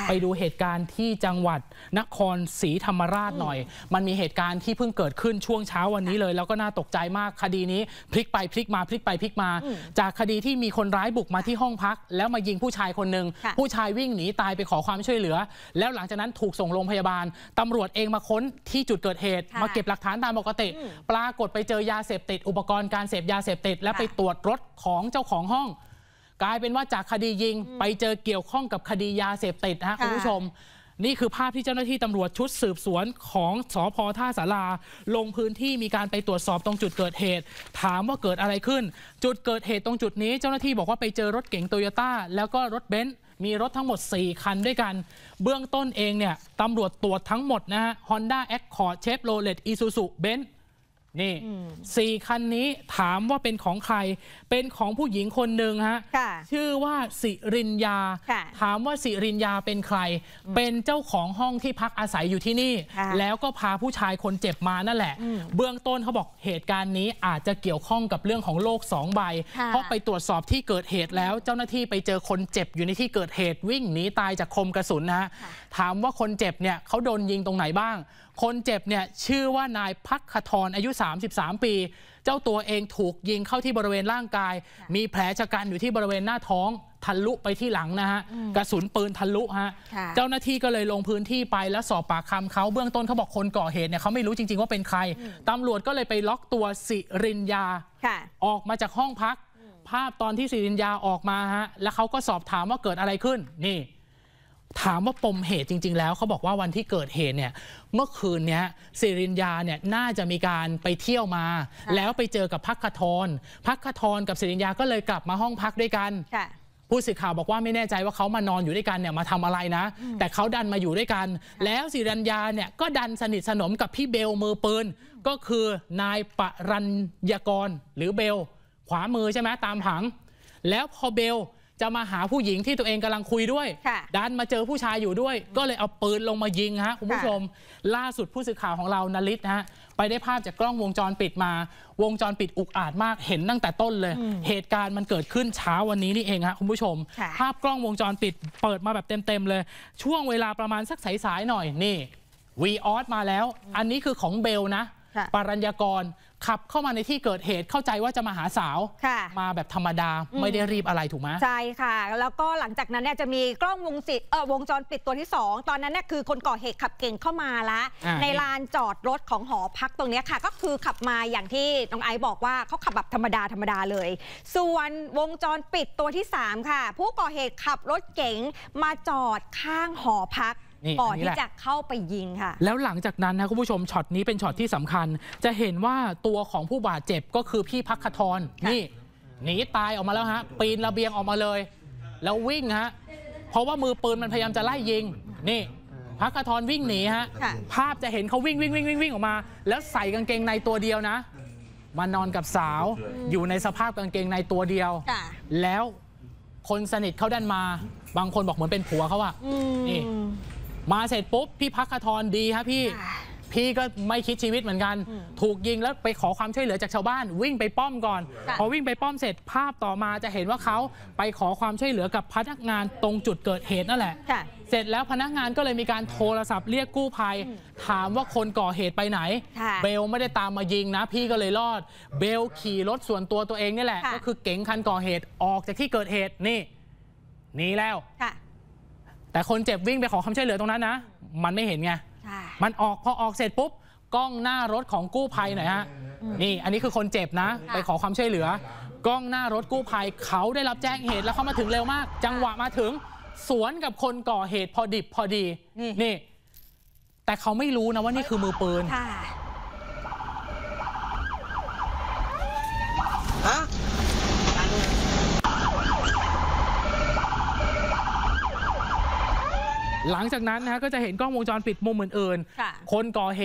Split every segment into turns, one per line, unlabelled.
ไปดูเหตุการณ์ที่จังหวัดนครศรีธรรมราชหน่อยมันมีเหตุการณ์ที่เพิ่งเกิดขึ้นช่วงเช้าวันนี้เลยแล้วก็น่าตกใจมากคดีนี้พลิกไปพลิกมาพลิกไปพลิกมาจากคดีที่มีคนร้ายบุกมาที่ห้องพักแล้วมายิงผู้ชายคนหนึ่งผู้ชายวิ่งหนีตายไปขอความช่วยเหลือแล้วหลังจากนั้นถูกส่งโรงพยาบาลตำรวจเองมาค้นที่จุดเกิดเหตุมาเก็บหลักฐานตามปกติปรากฏไปเจอยาเสพติดอุปกรณ์การเสพยาเสพติดและไปตรวจรถของเจ้าของห้องกลายเป็นว่าจากคดียิงไปเจอเกี่ยวข้องกับคดียาเสพติดฮะคุณผู้ชมนี่คือภาพที่เจ้าหน้าที่ตำรวจชุดสืบสวนของสภ.ท่าสาราลงพื้นที่มีการไปตรวจสอบตรงจุดเกิดเหตุถามว่าเกิดอะไรขึ้นจุดเกิดเหตุตรงจุดนี้เจ้าหน้าที่บอกว่าไปเจอรถเก๋งโตโยต้าแล้วก็รถเบนซ์มีรถทั้งหมด4คันด้วยกันเบื้องต้นเองเนี่ยตำรวจตรวจทั้งหมดนะฮะ Honda Accord Chevrolet Isuzu Benzนี่4คันนี้ถามว่าเป็นของใครเป็นของผู้หญิงคนหนึ่งฮะชื่อว่าสิริญญาถามว่าสิริญญาเป็นใครเป็นเจ้าของห้องที่พักอาศัยอยู่ที่นี่แล้วก็พาผู้ชายคนเจ็บมานั่นแหละเบื้องต้นเขาบอกเหตุการณ์นี้อาจจะเกี่ยวข้องกับเรื่องของโลก2 ใบเพราะไปตรวจสอบที่เกิดเหตุแล้วเจ้าหน้าที่ไปเจอคนเจ็บอยู่ในที่เกิดเหตุวิ่งหนีตายจากคมกระสุนนะฮะถามว่าคนเจ็บเนี่ยเขาโดนยิงตรงไหนบ้างคนเจ็บเนี่ยชื่อว่านายภัคทรอายุ33 ปีเจ้าตัวเองถูกยิงเข้าที่บริเวณร่างกายมีแผลชะกันอยู่ที่บริเวณหน้าท้องทะลุไปที่หลังนะฮะกระสุนปืนทะลุฮะเจ้าหน้าที่ก็เลยลงพื้นที่ไปแล้วสอบปากคำเขาเบื้องต้นเขาบอกคนก่อเหตุเนี่ยเขาไม่รู้จริงๆว่าเป็นใครตำรวจก็เลยไปล็อกตัวสิริญญาออกมาจากห้องพักภาพตอนที่สิริญญาออกมาฮะแล้วเขาก็สอบถามว่าเกิดอะไรขึ้นนี่ถามว่าปมเหตุจริงๆแล้วเขาบอกว่าวันที่เกิดเหตุเนี่ยเมื่อคืนนี้สิริญญาเนี่ยน่าจะมีการไปเที่ยวมาแล้วไปเจอกับภัคทรกับสิริญญาก็เลยกลับมาห้องพักด้วยกันผู้สื่อข่าวบอกว่าไม่แน่ใจว่าเขามานอนอยู่ด้วยกันเนี่ยมาทำอะไรนะแต่เขาดันมาอยู่ด้วยกันแล้วสิริญญาเนี่ยก็ดันสนิทสนมกับพี่เบลมือปืนก็คือนายปรัญญากรหรือเบลขวามือใช่ไหมตามผังแล้วพอเบลจะมาหาผู้หญิงที่ตัวเองกำลังคุยด้วยดันมาเจอผู้ชายอยู่ด้วยก็เลยเอาปืนลงมายิงฮะคุณผู้ชมล่าสุดผู้สื่อข่าวของเรานฤทธิ์นะฮะไปได้ภาพจากกล้องวงจรปิดมาวงจรปิดอุกอาจมากเห็นตั้งแต่ต้นเลยเหตุการณ์มันเกิดขึ้นเช้าวันนี้นี่เองฮะคุณผู้ชมภาพกล้องวงจรปิดเปิดมาแบบเต็มเลยช่วงเวลาประมาณสักสายๆหน่อยนี่วีออสมาแล้วอันนี้คือของเบลนะปรัญญากรขับเข้ามาในที่เกิดเหตุเข้าใจว่าจะมาหาสาวมาแบบธรรมดาไม่ได้รีบอะไรถูกไหม
ใช่ค่ะแล้วก็หลังจากนั้นเนี่ยจะมีกล้องวงจรปิดตัวที่2ตอนนั้นเนี่ยคือคนก่อเหตุขับเก่งเข้ามาละในลานจอดรถของหอพักตรงนี้ค่ะก็คือขับมาอย่างที่น้องไอซ์บอกว่าเขาขับแบบธรรมดาเลยส่วนวงจรปิดตัวที่3ค่ะผู้ก่อเหตุขับรถเก๋งมาจอดข้างหอพักก่อนที่จะเข้าไปยิงค่ะ
แล้วหลังจากนั้นนะคุณผู้ชมช็อตนี้เป็นช็อตที่สำคัญจะเห็นว่าตัวของผู้บาดเจ็บก็คือพี่ภัคทรนี่หนีตายออกมาแล้วฮะปีนระเบียงออกมาเลยแล้ววิ่งฮะเพราะว่ามือปืนมันพยายามจะไล่ยิงนี่ภัคทรวิ่งหนีฮะภาพจะเห็นเขาวิ่งออกมาแล้วใส่กางเกงในตัวเดียวนะมานอนกับสาวอยู่ในสภาพกางเกงในตัวเดียวแล้วคนสนิทเขาดันมาบางคนบอกเหมือนเป็นผัวเขาอะนี่มาเสร็จปุ๊บพี่ภัคทรดีฮะพี่ก็ไม่คิดชีวิตเหมือนกันถูกยิงแล้วไปขอความช่วยเหลือจากชาวบ้านวิ่งไปป้อมก่อนพอวิ่งไปป้อมเสร็จภาพต่อมาจะเห็นว่าเขาไปขอความช่วยเหลือกับพนักงานตรงจุดเกิดเหตุนั่นแหละเสร็จแล้วพนักงานก็เลยมีการโทรศัพท์เรียกกู้ภัยถามว่าคนก่อเหตุไปไหนเบลไม่ได้ตามมายิงนะพี่ก็เลยรอดเบลขี่รถส่วนตัวเองนี่แหละก็คือเก๋งคันก่อเหตุออกจากที่เกิดเหตุนี่หนีแล้วแต่คนเจ็บวิ่งไปขอความช่วยเหลือตรงนั้นนะมันไม่เห็นไงมันพอออกเสร็จปุ๊บกล้องหน้ารถของกู้ภัยหน่อยฮะนี่อันนี้คือคนเจ็บนะไปขอความช่วยเหลือกล้องหน้ารถกู้ภัยเขาได้รับแจ้งเหตุแล้วเขามาถึงเร็วมากจังหวะมาถึงสวนกับคนก่อเหตุพอดิบพอดีนี่แต่เขาไม่รู้นะว่านี่คือมือปืนหลังจากนั้นนะก็จะเห็นกล้องวงจรปิดมุมอื่นๆคนก่อเหตุ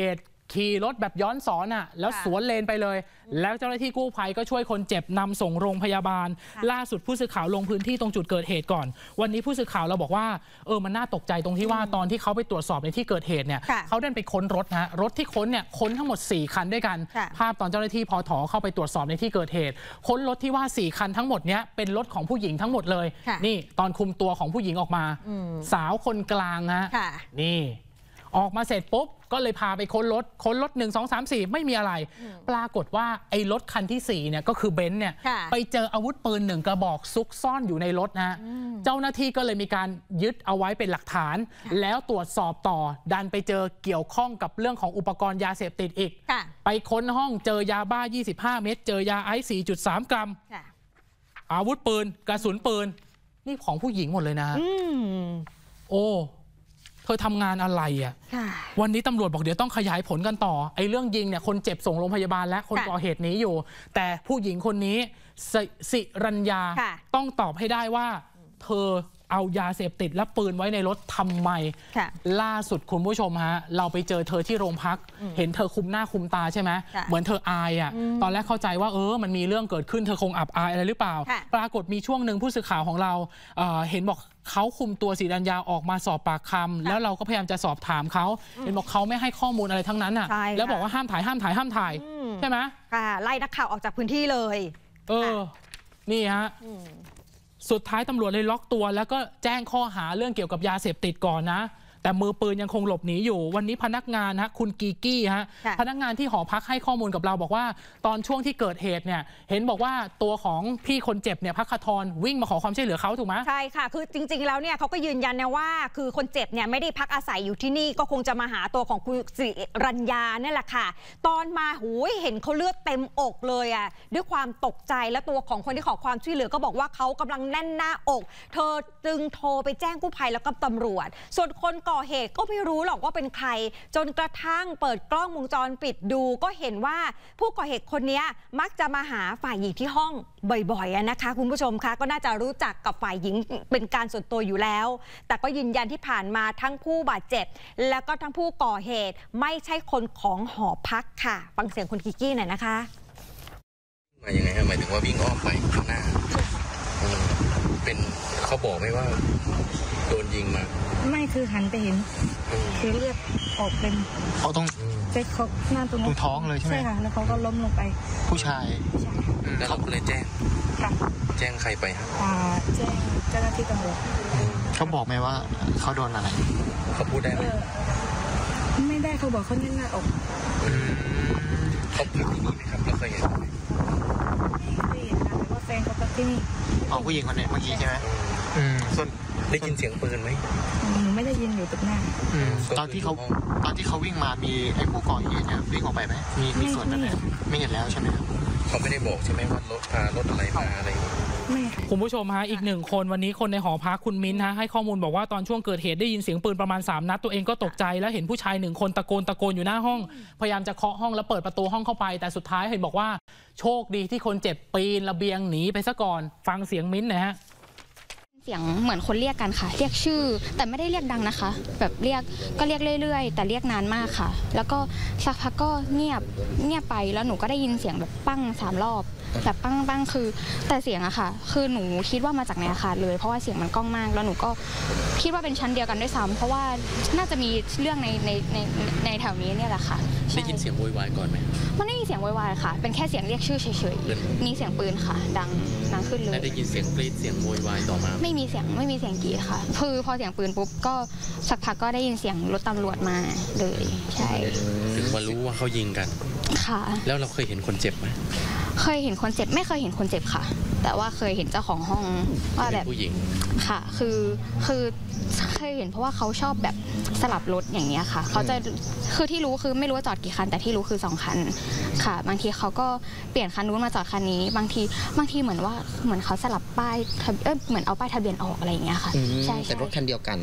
ขี่รถแบบย้อนสอนอ่ะแล้วสวนเลนไปเลยแล้วเจ้าหน้าที่กู้ภัยก็ช่วยคนเจ็บนำส่งโรงพยาบาลล่าสุดผู้สื่อข่าวลงพื้นที่ตรงจุดเกิดเหตุก่อนวันนี้ผู้สื่อข่าวเราบอกว่ามันน่าตกใจตรงที่ว่าตอนที่เขาไปตรวจสอบในที่เกิดเหตุเนี่ยเขาเดินไปค้นรถนะรถที่ค้นเนี่ยค้นทั้งหมด4คันด้วยกันภาพตอนเจ้าหน้าที่พถ.เข้าไปตรวจสอบในที่เกิดเหตุค้นรถที่ว่า4คันทั้งหมดเนี้ยเป็นรถของผู้หญิงทั้งหมดเลยนี่ตอนคุมตัวของผู้หญิงออกมาสาวคนกลางฮะนี่ออกมาเสร็จปุ๊บก็เลยพาไปค้นรถ1 2 3 4ไม่มีอะไรปรากฏว่าไอ้รถคันที่4เนี่ยก็คือเบนซ์เนี่ยไปเจออาวุธปืน1 กระบอกซุกซ่อนอยู่ในรถนะเจ้าหน้าที่ก็เลยมีการยึดเอาไว้เป็นหลักฐานแล้วตรวจสอบต่อดันไปเจอเกี่ยวข้องกับเรื่องของอุปกรณ์ยาเสพติดอีกไปค้นห้องเจอยาบ้า25 เม็ดเจอยาไอซ์ 4.3 กรัมอาวุธปืนกระสุนปืนนี่ของผู้หญิงหมดเลยนะโอ้เธอทำงานอะไรอ่ะวันนี้ตำรวจบอกเดี๋ยวต้องขยายผลกันต่อไอ้เรื่องยิงเนี่ยคนเจ็บส่งโรงพยาบาลและคนก่อเหตุหนีอยู่แต่ผู้หญิงคนนี้สิรัญญาต้องตอบให้ได้ว่าเธอเอายาเสพติดและปืนไว้ในรถทำไมล่าสุดคุณผู้ชมฮะเราไปเจอเธอที่โรงพักเห็นเธอคุมหน้าคุมตาใช่ไหมเหมือนเธออายอ่ะตอนแรกเข้าใจว่ามันมีเรื่องเกิดขึ้นเธอคงอับอายอะไรหรือเปล่าปรากฏมีช่วงหนึ่งผู้สื่อข่าวของเราเห็นบอกเขาคุมตัวศิรัญญาออกมาสอบปากคำแล้วเราก็พยายามจะสอบถามเขาเห็นบอกเขาไม่ให้ข้อมูลอะไรทั้งนั้นอ่ะแล้วบอกว่าห้ามถ่ายใช่ไหม
ไล่นักข่าวออกจากพื้นที่เลย
นี่ฮะสุดท้ายตำรวจเลยล็อกตัวแล้วก็แจ้งข้อหาเรื่องเกี่ยวกับยาเสพติดก่อนนะแต่มือปืนยังคงหลบหนีอยู่วันนี้พนักงานฮะคุณกีกี้ฮะพนักงานที่หอพักให้ข้อมูลกับเราบอกว่าตอนช่วงที่เกิดเหตุเนี่ยเห็นบอกว่าตัวของพี่คนเจ็บเนี่ยพักขทรวิ่งมาขอความช่วยเหลือเขาถูกไหม
ใช่ค่ะคือจริงๆแล้วเนี่ยเขาก็ยืนยันนะว่าคือคนเจ็บเนี่ยไม่ได้พักอาศัยอยู่ที่นี่ก็คงจะมาหาตัวของคุณสิรัญญาเนี่ยแหละค่ะตอนมาเห็นเขาเลือดเต็มอกเลยอ่ะด้วยความตกใจและตัวของคนที่ขอความช่วยเหลือก็บอกว่าเขากำลังแน่นหน้าอกเธอจึงโทรไปแจ้งกู้ภัยแล้วก็ตำรวจส่วนคนก่อเหตุก็ไม่รู้หรอกว่าเป็นใครจนกระทั่งเปิดกล้องวงจรปิดดูก็เห็นว่าผู้ก่อเหตุคนนี้มักจะมาหาฝ่ายหญิงที่ห้องบ่อยๆนะคะคุณผู้ชมคะก็น่าจะรู้จักกับฝ่ายหญิงเป็นการส่วนตัวอยู่แล้วแต่ก็ยืนยันที่ผ่านมาทั้งผู้บาดเจ็บแล้วก็ทั้งผู้ก่อเหตุไม่ใช่คนของหอพักค่ะฟังเสียงคุณกิกกี้หน่อยนะคะ
มายังไงฮะหมายถึงว่าวิ่งอ้อมไปข้างหน้าเป็นเขาบอกไหมว่าโดนยิงมา
ไม่คือหันไปเห็นคือเลือดออกเป็น
เขาต้อง
เจ็บเขาหน้าตรง
ท้องเลยใช่ไหม
ใช่ค่ะแล้วเขาก็ล้มลงไป
ผู้ชายแล้วเราก็เลยแจ้งแจ้งใครไปครับ
แจ้งเจ้าหน้าที่ตำรวจ
เขาบอกไหมว่าเขาโดนอะไรเขาพูดได้ไหม
ไม่ได้เขาบอกเขาแน่นหน้าอก
เขาพักที่นี่ไหมครับเราเคยเห็นไหม
ไม่เคยเห็นค่ะแต่ว่าแฟนเขาพักที่นี่
ผู้หญิงคนนี้เมื่อกี้ใช่ไหมส่วนได้ยินเสียงปืนไหม
หนูไม่ได้ยินอยู่ตรงหน้า
ตอนที่เขาวิ่งมามีไอ้ผู้ก่อเหตุเนี่ยวิ่งออกไปไหมมีส่วนไหมไม่เห็นแล้วใช่ไหมครับเขาไม่ได้บอกใช่ไหมว่ารถอะไรมาอะไร
คุณผู้ชมฮะอีก1 คนวันนี้คนในหอพักคุณมิ้นฮะให้ข้อมูลบอกว่าตอนช่วงเกิดเหตุได้ยินเสียงปืนประมาณ3 นัดตัวเองก็ตกใจแล้วเห็นผู้ชาย1 คนตะโกนอยู่หน้าห้องพยายามจะเคาะห้องแล้วเปิดประตูห้องเข้าไปแต่สุดท้ายเห็นบอกว่าโชคดีที่คนเจ็บปีนระเบียงหนีไปซะก่อนฟังเสียงมิ้นหน่อยฮะ
เสียงเหมือนคนเรียกกันค่ะเรียกชื่อแต่ไม่ได้เรียกดังนะคะแบบเรียกเรื่อยๆแต่เรียกนานมากค่ะแล้วก็สักพักก็เงียบไปแล้วหนูก็ได้ยินเสียงแบบปั้ง3 รอบแบบปั้งคือแต่เสียงอะค่ะคือหนูคิดว่ามาจากในอาคารเลยเพราะว่าเสียงมันก้องมากแล้วหนูก็คิดว่าเป็นชั้นเดียวกันด้วยซ้ำเพราะว่าน่าจะมีเรื่องในแถวนี้เนี่ยแหละค่ะ
ได้ยินเสียงโวยวายก่อนไหม
มันไม่มีเสียงโวยวายค่ะเป็นแค่เสียงเรียกชื่อเฉยๆมีเสียงปืนค่ะดังขึ้นเลย
ได้ยินเสียงกรี๊ดเสียงโวยวายต่อมา
ไม่มีเสียงกรี๊ดค่ะคือพอเสียงปืนปุ๊บก็สักพักก็ได้ยินเสียงรถตำรวจมาเลยใช่
ถึงมารู้ว่าเขายิงกัน
ค่ะ
แล้วเราเคยเห็นคนเจ็บไหม
เคยเห็นคนเจ็บไม่เคยเห็นคนเจ็บค่ะแต่ว่าเคยเห็นเจ้าของห้องว่าแบบ
ผู้หญิง
ค่ะคือเคยเห็นเพราะว่าเขาชอบแบบสลับรถอย่างเงี้ยค่ะเขาจะคือที่รู้คือไม่รู้ว่าจอดกี่คันแต่ที่รู้คือ2 คันค่ะบางทีเขาก็เปลี่ยนคันนู้นมาจอดคันนี้บางทีเหมือนเขาสลับป้ายเหมือนเอาป้ายทะเบียนออกอะไรอย่างเงี้ยค่ะ
ใช่แต่รถคันเดียวกัน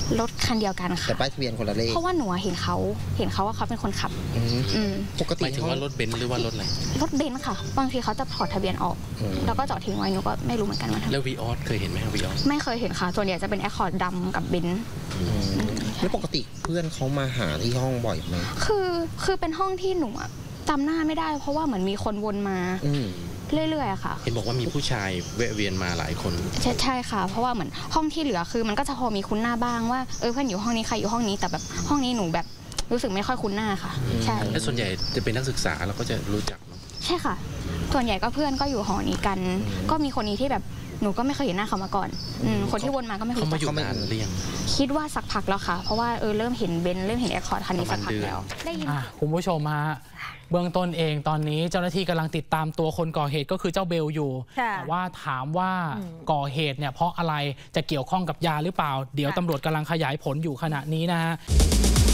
รถคันเดียวกันค่ะ
แต่ป้ายทะเบียนคนละเลข
เพราะว่าหนูเห็นเขาว่าเขาเป็นคนขับ
ปกติ
หมายถึงว่ารถเบนซ์หรือว่ารถอะไร
รถเบนซ์ค่ะบางทีเขาจะถอดทะเบียนออกแล้วก็จอดทิ้งไว้หนูก็ไม่รู้เหมือนกันว่า
แล้ววีออสเคยเห็นไหมวีออส
ไม่เคยเห็นค่ะส่วนใหญ่จะเป็นแอคคอร์ดดำกับเบนซ์
แล้วปกติเพื่อนเขามาหาที่ห้องบ่อยไหม
คือเป็นห้องที่หนูจำหน้าไม่ได้เพราะว่าเหมือนมีคนวนมาเรื่อยๆค่ะ
เห็นบอกว่ามีผู้ชายแวะเวียนมาหลายคน
ใช่ค่ะเพราะว่าเหมือนห้องที่เหลือคือมันก็จะพอมีคุ้นหน้าบ้างว่าเพื่อนอยู่ห้องนี้ใครอยู่ห้องนี้แต่แบบห้องนี้หนูแบบรู้สึกไม่ค่อยคุ้นหน้าค่ะใช่
และส่วนใหญ่จะเป็นนักศึกษาเราก็จะรู้จัก
ใช่ค่ะส่วนใหญ่ก็เพื่อนก็อยู่หอนี้กันก็มีคนนี้ที่แบบหนูก็ไม่เคยเห็นหน้าเขามาก่อนคนที่วนมาก็ไม่เคย
เขามาอยู่นานหรือยัง
คิดว่าสักพักแล้วค่ะเพราะว่าเริ่มเห็นเบนเริ่มเห็นแอคคอร์ดคันนี้สักพักแล้วได้ยิน
คุณผู้ชมฮะเบื้องต้นเองตอนนี้เจ้าหน้าที่กำลังติดตามตัวคนก่อเหตุก็คือเจ้าเบลอยู่แต่ว่าถามว่าก่อเหตุเนี่ยเพราะอะไรจะเกี่ยวข้องกับยาหรือเปล่าเดี๋ยวตำรวจกำลังขยายผลอยู่ขณะนี้นะฮะ